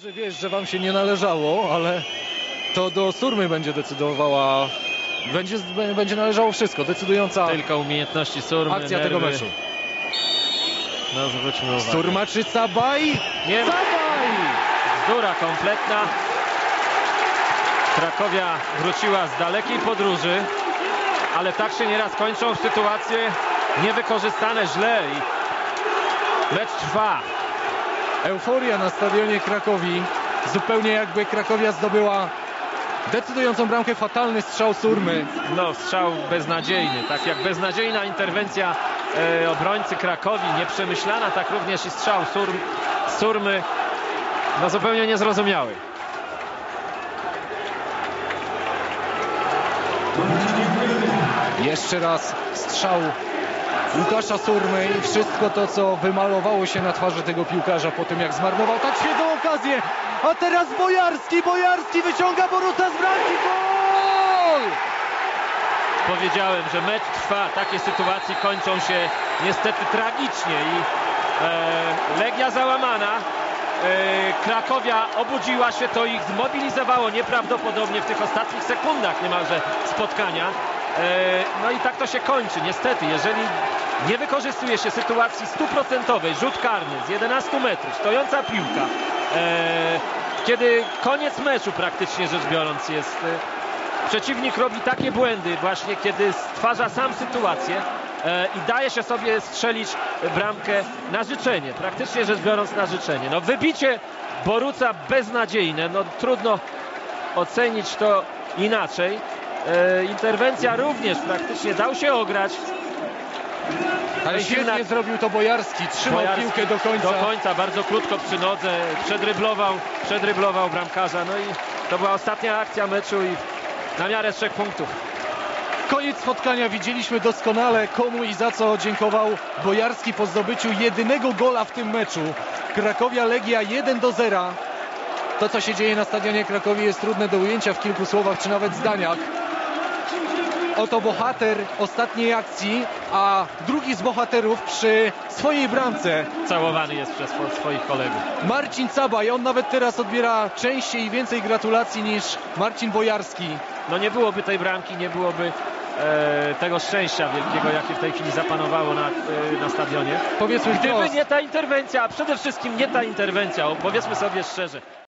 Że wiesz, że wam się nie należało, ale to do Surmy będzie decydowała, będzie należało wszystko, decydująca Tylko umiejętności Surmy, akcja nerwy. tego meczu. No zwróćmy uwagę. Surma czy Cabaj? Nie, Cabaj! bzdura kompletna. Krakowia wróciła z dalekiej podróży, ale tak się nieraz kończą sytuacje niewykorzystane źle i mecz trwa. Euforia na stadionie Krakowi, zupełnie jakby Krakowia zdobyła decydującą bramkę, fatalny strzał Surmy. No, strzał beznadziejny, tak jak beznadziejna interwencja obrońcy Krakowi, nieprzemyślana, tak również i strzał Surmy, no zupełnie niezrozumiały. Jeszcze raz strzał Łukasza Surmy i wszystko to, co wymalowało się na twarzy tego piłkarza po tym, jak zmarnował tak świetną okazję. A teraz Bojarski wyciąga Boruta z bramki. Gol! Powiedziałem, że mecz trwa, takie sytuacje kończą się niestety tragicznie i Legia załamana, Krakowia obudziła się, to ich zmobilizowało nieprawdopodobnie w tych ostatnich sekundach niemalże spotkania. No i tak to się kończy niestety, jeżeli nie wykorzystuje się sytuacji 100%, rzut karny z 11 metrów, stojąca piłka, kiedy koniec meczu praktycznie rzecz biorąc jest, przeciwnik robi takie błędy właśnie, kiedy stwarza sam sytuację i daje się sobie strzelić bramkę na życzenie, praktycznie rzecz biorąc na życzenie. No wybicie Boruca beznadziejne, no trudno ocenić to inaczej. Interwencja również praktycznie dał się ograć. Ale świetnie zrobił to Bojarski, trzymał piłkę do końca. Do końca, bardzo krótko przy nodze, przedryblował bramkarza. No i to była ostatnia akcja meczu i na miarę 3 punktów. Koniec spotkania, widzieliśmy doskonale, komu i za co dziękował Bojarski po zdobyciu jedynego gola w tym meczu. Krakowia Legia 1-0. To, co się dzieje na stadionie Krakowi, jest trudne do ujęcia w kilku słowach czy nawet zdaniach. Oto bohater ostatniej akcji, a drugi z bohaterów przy swojej bramce. Całowany jest przez swoich kolegów. Marcin Cabaj, on nawet teraz odbiera częściej i więcej gratulacji niż Marcin Bojarski. No nie byłoby tej bramki, nie byłoby tego szczęścia wielkiego, jakie w tej chwili zapanowało na stadionie. Powiedzmy Gdyby nie ta interwencja, a przede wszystkim nie ta interwencja, powiedzmy sobie szczerze.